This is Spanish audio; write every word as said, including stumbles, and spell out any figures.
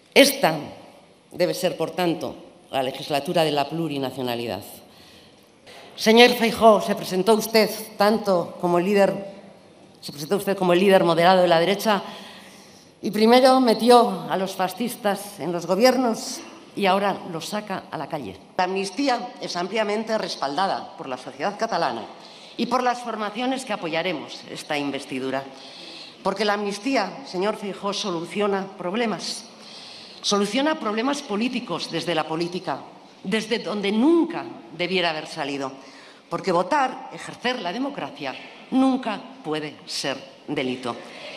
Esta debe ser, por tanto, la legislatura de la plurinacionalidad. Señor Feijóo, se presentó usted tanto como el líder, se presentó usted como el líder moderado de la derecha y primero metió a los fascistas en los gobiernos y ahora los saca a la calle. La amnistía es ampliamente respaldada por la sociedad catalana y por las formaciones que apoyaremos esta investidura. Porque la amnistía, señor Feijóo, soluciona problemas. Soluciona problemas políticos desde la política, desde donde nunca debiera haber salido. Porque votar, ejercer la democracia, nunca puede ser delito.